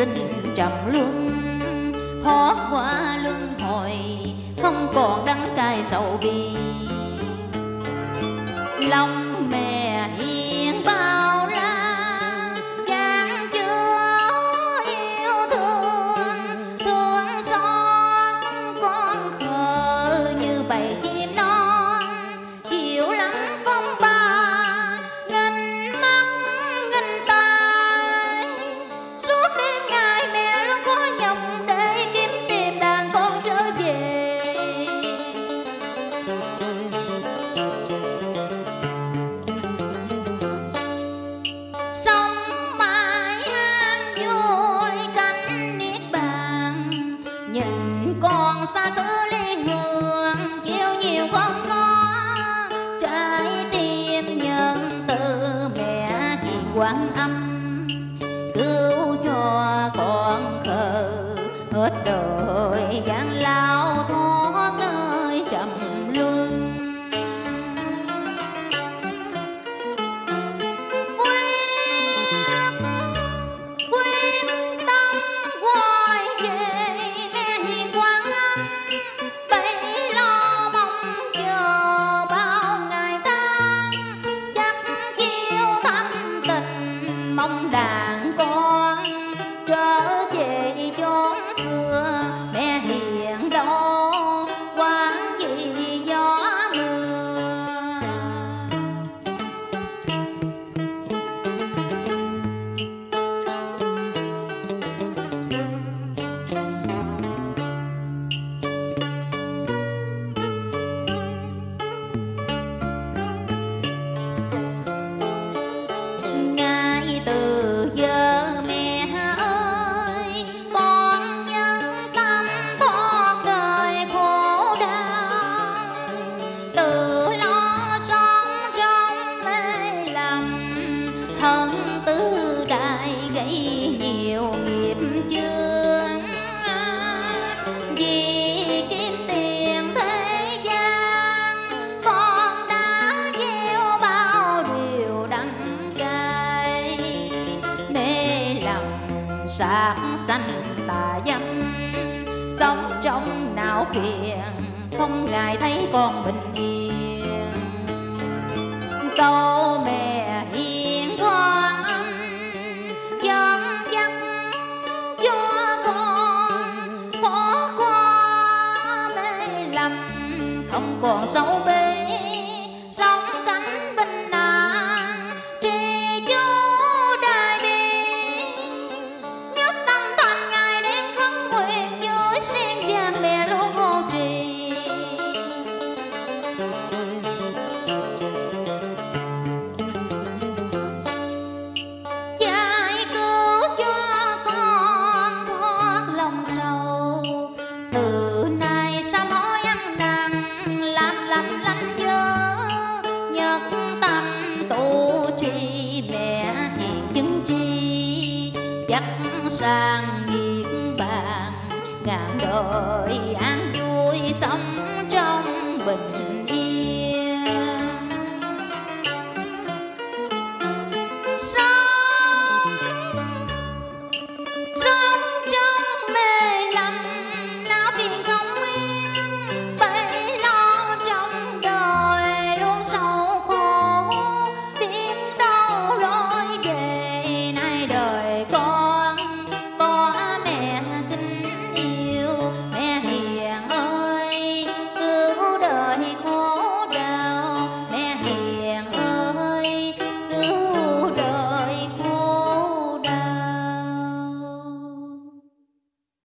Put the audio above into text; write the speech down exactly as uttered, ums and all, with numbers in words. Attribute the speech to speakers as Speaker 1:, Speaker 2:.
Speaker 1: sinh trầm luân, thoát qua luân hồi không còn đắng cay sầu bi. Lòng mẹ hiền bao la chan chứa yêu thương, thương xót con khờ như bầy chim non chịu lắng phong ba, nghênh mắt nghênh tai suốt đêm ngày mẹ luôn có nhọc để kiếm tìm đàn con trở về. Sống mãi an vui cánh niết bàn, nhìn con xa xứ ly hương kêu nhiều con có, trái tim nhân từ mẹ hiền Quan Âm cứu cho con khờ hết đời gian lao thoát nơi trầm luân. Quyết tâm quay về mẹ hiền Quan Âm, bấy lo mong chờ bao ngày tháng, chắc chiêu thắm tình mong đàn con trở về chốn xưa. Mẹ hiền đâu quán gì gió mưa, ngay từ giờ mẹ ơi con nhân tâm thoát đời khổ đau, tự lo sống trong mê lầm, thân tư đại gây nhiều nghiệp chướng. Vì kiếm tiền thế gian con đã gieo bao điều đắng cay, mê lầm sát sanh tà dâm, sống trong não phiền không ngại thấy con bình yên. Câu mẹ hiền Quan Âm dẫn dắt cho con thoát qua mê lầm, không còn xấu bê sống cánh bình an tri chú đại bi. Nhất tâm thành ngày đêm khấn nguyện với sen vàng mẹ luôn hộ trì. Giải cứu cho con thoát lòng sầu, từ nay sám hối ăn năn làm lành lành dơ. Nhất tâm tu trì mẹ hiền chứng tri, chắc sang niết bàn ngàn đời an vui sống trong bình